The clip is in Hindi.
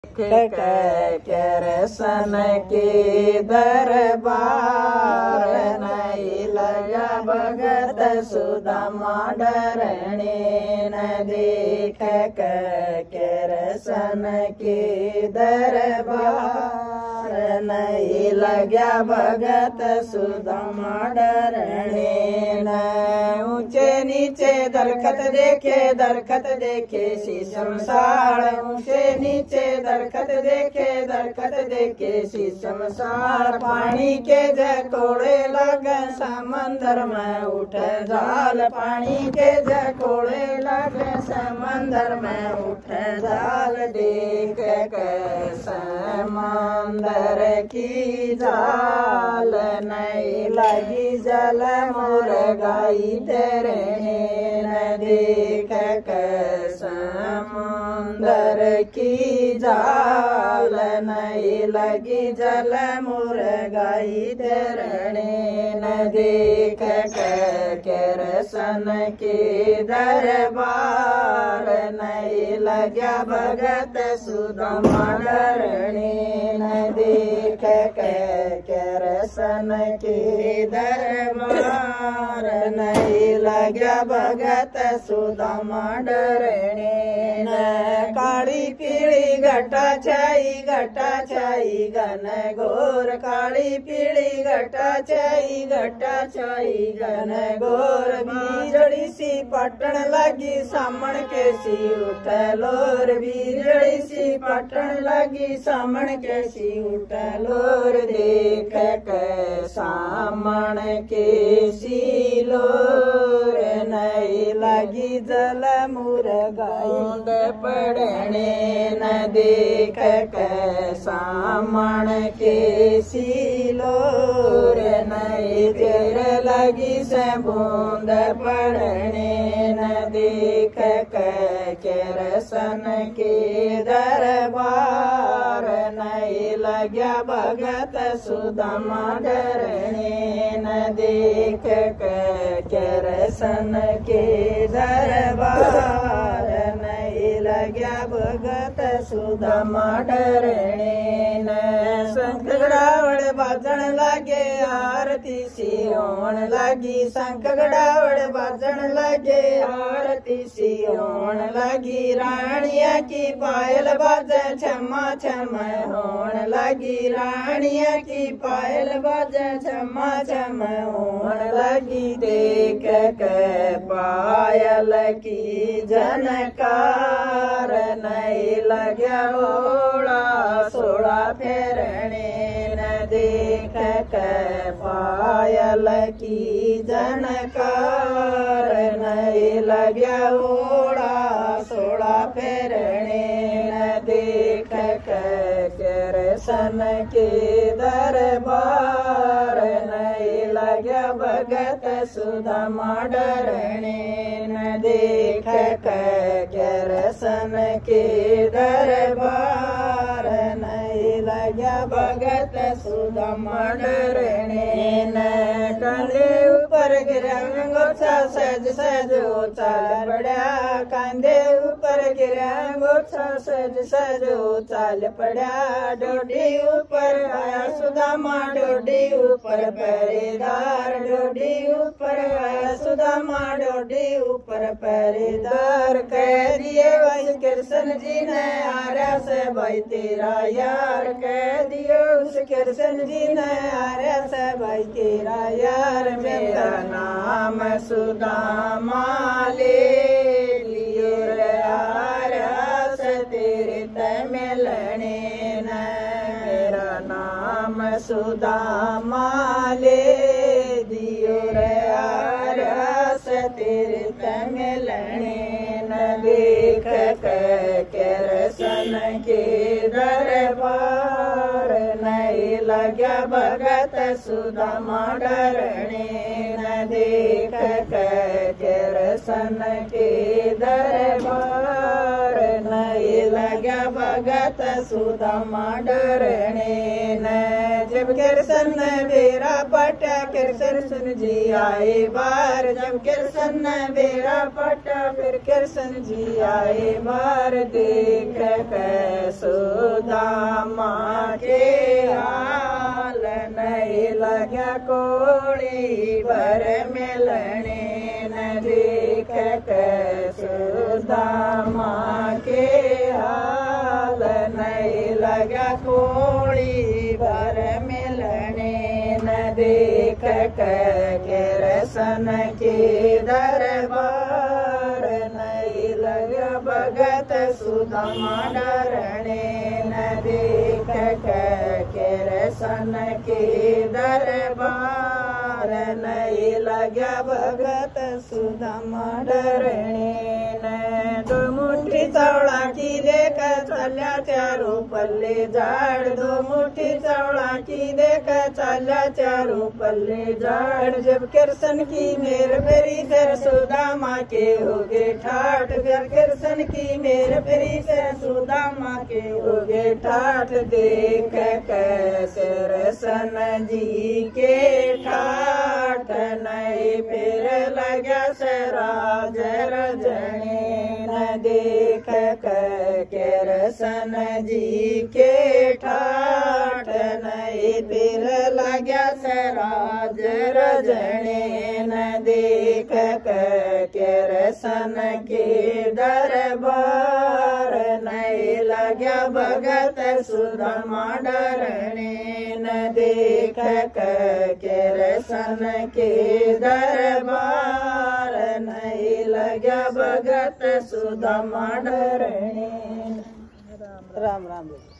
करसन के दरबार नहीं लगा भगत सुदामा डरने न देख करसन के दरबार नहीं लगा भगत सुदामा डरने न ऊंचे नीचे दरखत देखे शीशम साड़ ऊंचे नीचे दरखत देखे शीशम साड़ पानी के झकोड़े लगे समंदर में उठे जाल पानी के झकोड़े लगे समंदर में उठे जाल देख समंदर की जाल नहीं लगी जल मुर्गाई तेरे न देख समुंदर की जाल नहीं लगी जल मुर्गाई तेरने न देख करसन के दरबार नहीं लगा भगत सुदामा डरने न देख करसन के दरबार नहीं लगा भगत सुदामा डरने न काली पीली घटा छाई घन घोर काली पीली घटा छाई घन घोर बीजड़ी सी पटन लगी सामण के सी उठ लोर बीजड़ी सी पटन लगी सामण के सी उठ लोर देख सामण के सी लोर नहीं लगी जल मुर्गाई पड़ने न देख सामण के सिलोर नहीं तेर लगी से बूंद पड़ने न देख करसन के दरबार नहीं लगा भगत सुदामा डरने न देख करसन के दरबार नहीं लगा भगत सुदामा डरने न शंख गड़ावड़ बाजन लगे आरती सी होन लगी शंख गड़ावड़ बाजन लगे आरती सी होन लगी रानिया की पायल बाजे छमा छम होन लगी रानिया की पायल बाजे छमा छम होन लगी देख पायल की जनकार नहीं लगा ओड़ा सोड़ा फेरने न देख पायल की जनकार नहीं लगा ओड़ा सोड़ा फेरने न देख करसन के दरबार नहीं लगा भगत सुदामा डरने न देख करसन के दरबार नहीं लगा भगत सुदामा डरने न कंधे ऊपर गिरा गोछा सज सज चाल पड़ा कंधे ऊपर गिरा गोछा सज सज चाल पड़ा डोडी ऊपर आया सुदामा डोडी ऊपर पहरेदार डोडी ऊपर आया सुदामा डोडी ऊपर पहरेदार कह दिए भाई कृष्ण जी ने आर्या से भाई तेरा यार कह दियो उस कृष्ण जी ने आर्या से भाई तेरा यार मेरा नाम सुदामा ले लियो रे आर्या से तेरे मिलने न मेरा नाम सुदामा ले दियो रे आर्या से तेरे मिलने न देख करसन के दरबार नहीं लगा भगत सुदामा डरने न देख करसन के दरबार नहीं लगा भगत भगत सुदामा डरने न। जब कृष्ण बेरा पटा फिर कृष्ण जी आए बार, जब कृष्ण बेरा पटा फिर कृष्ण जी आए बार। देख के सुदामा के हाल नहीं लगा कोड़ी भर मिलने न। देख के सुदामा के हाल नहीं लगा कोड़ी भर मिलने न। देख के कृष्ण के दरबार नहीं लगा भगत सुदामा डरने न। देख के कृष्ण के दरबार नहीं लगा भगत सुदामा डरने न। दो मुट्ठी चौड़ा की देख चल्या चारों पल्ले झाड़, दो मुट्ठी चौड़ा की देख चल्या चारों पल्ले झाड़। जब कृष्ण की मेर फेरी फिर सुदामा के हो गए ठाठ, फिर कृष्ण की मेर फेरी फिर सुदामा के हो गए ठाठ। देख कृष्ण जी के ठाठ नहीं फिर लगा सराज रजने न। देख कृष्ण जी के ठाठ नहीं फिर लगा सराज रजने न। देख कृष्ण के दरबार नहीं लगा भगत सुदामा डरने न। देख कृष्ण के दरबार नहीं लगा भगत सुदामा डरने। राम राम।